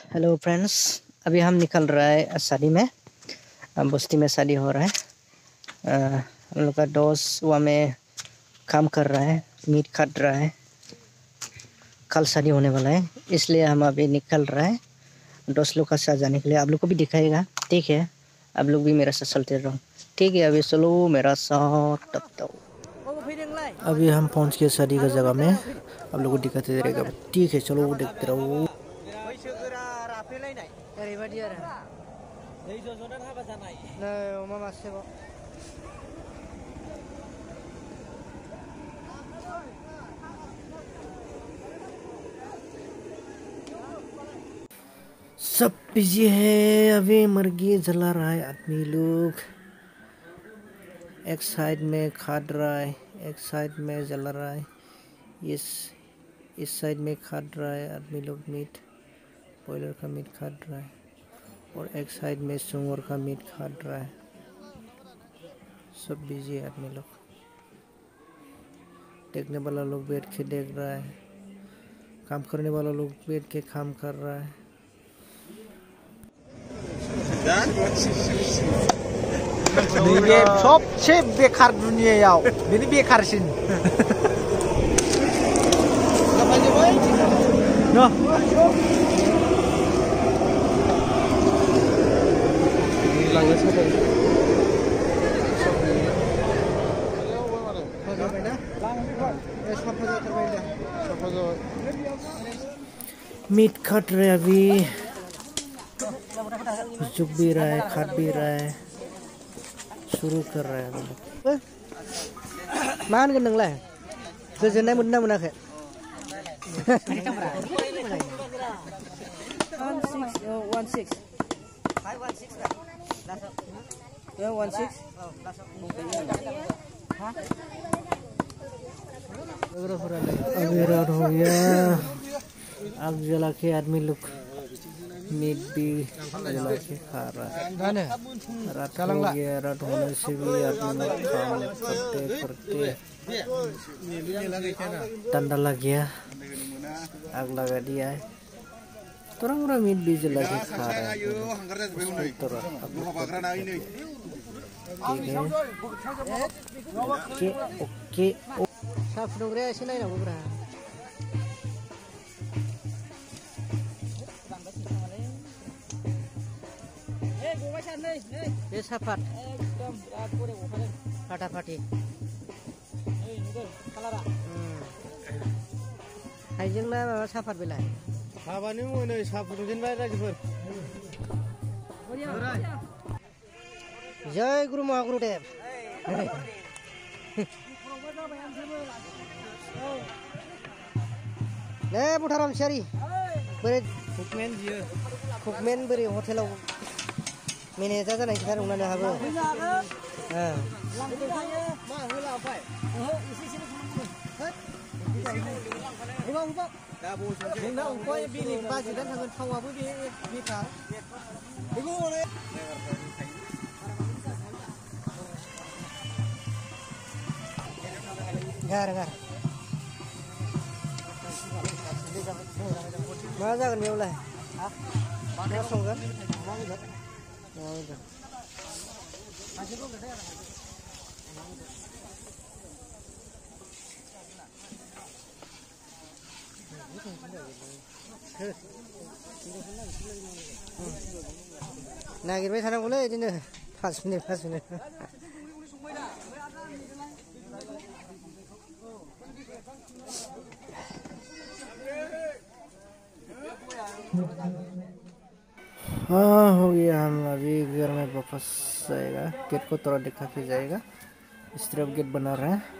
Hello friends, अभी हम निकल रहा है शादी में। बस्ती में शादी हो रहा है। हम लोग का दोस्त वहाँ में काम कर रहा है, मीट काट रहा है। कल शादी होने वाला है, इसलिए हम अभी निकल रहा है दोस्त लोग का साथ जाने के लिए। आप लोग को भी दिखाएगा, ठीक है? आप लोग भी मेरा साथ चलते रहो, ठीक है? अभी चलो मेरा साथ तब तक। अभी हम पहुँच गए शादी का जगह में, आप लोग को दिखाते रहेगा, ठीक है? चलो देखते रहो। सब बिजी है, अभी मुर्गी जला रहा है आदमी लोग। एक साइड में खाट रहा है, एक साइड में जला रहा है। इस साइड में खाट रहा है आदमी लोग, मीट बॉयलर का मीट खाट रहा है, और एक साइड में सुअर का मीट खाट रहा है। सब बिजी है आदमी लोग। देखने वाला लोग बैठ के देख रहा है, काम करने वाला लोग बैठ के काम कर रहा है। नैबे सबसे बेकार दुनियायाव बेनि बेकारसिन मीट काट रहे अभी, झुक भी रहा है, खाट भी रहा है, शुरू कर रहा है अभी। मा होनगोन नोंलाय? गोजोननाय मोनदोंना मोनाखै? 16 रात हो गया, आग जला के आदमी लोग मीट भी जला के खा रहा है। रात हो गया, रात होने से भी आदमी लोग काम करते करते ठंडा लग गया, आग लगा दिया है। थोड़ा मीट भी जला के खा रहा है। ठीक है, ओके। साहा फुदुंग्राया एसे नायनांगौब्रा। ये साफात फाटाफाटी हाइजें ना माबा साफात बेलाय हाबानि मोनो साहा फुदुंजेनबाय रायजोफोर। जय गुरु महागुरुदेव। ने बुथाराम सियारि बोरै कुकमेन बोरै हटेलाव मेनेजार जानाय खोथा दंना नोंहाबो? नोंना अंखया बेलेग बाजेटआ थांगोन, थावाबो बेखार। गार मा जागोन बेयावलाय? मा संगोन? नागिरबाय थानांगौलै बिदिनो 5 मिनिट। हाँ, हो गया। हम अभी घर में वापस जाएगा। गेट को थोड़ा दिखा के जाएगा। इस तरफ गेट बना रहा है।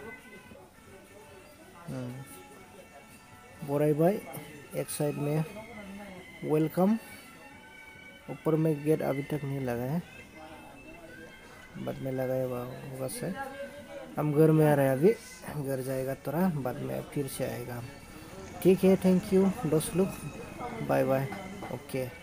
बोराई भाई एक साइड में वेलकम, ऊपर में गेट अभी तक नहीं लगा है, बाद में लगाया होगा से। हम घर में आ रहे हैं, अभी घर जाएगा थोड़ा बाद में फिर से आएगा। ठीक है, थैंक यू दोस्त लोग, बाय बाय, ओके।